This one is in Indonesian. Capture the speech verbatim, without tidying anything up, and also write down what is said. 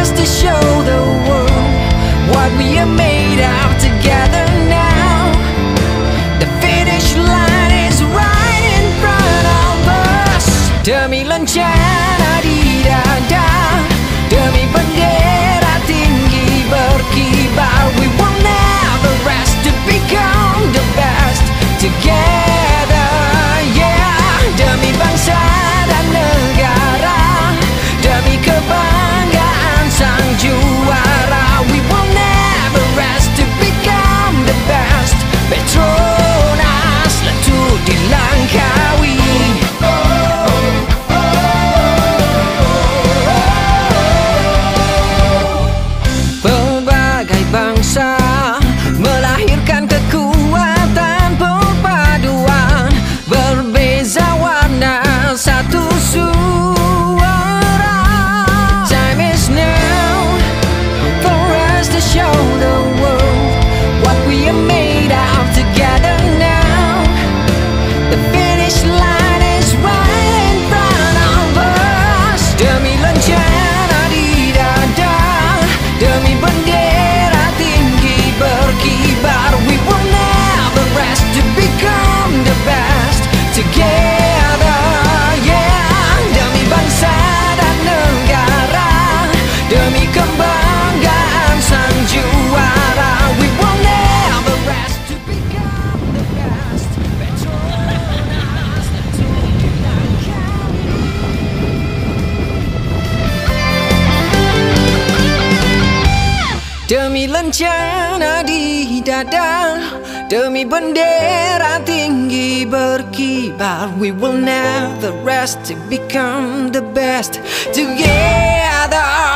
us to show the world what we are made of together now. The finish line is right in front of us. Demi lencana di dada, demi bendera tinggi berkibar, we will never rest to become the best together, yeah. Demi bangsa dan negara, demi kebanggaan sang juara, we will never rest to become the best. Petronas letut dilangkawi. Pelbagai bangsa melahirkan kekuatan perpaduan, berbeza warna satu suara. Time is now for us to show the world what we are made of together now. The finish line is right in front of us. Demi lencana di dada, demi bendera tinggi berkibar, we will never rest to become the best together, yeah. Demi bangsa dan negara, demi kebanggaan sang juara, we will never rest to become the best. Petronas letut dilangkawi. Demi lencana di dada, demi bendera tinggi berkibar, we will never rest to become the best together.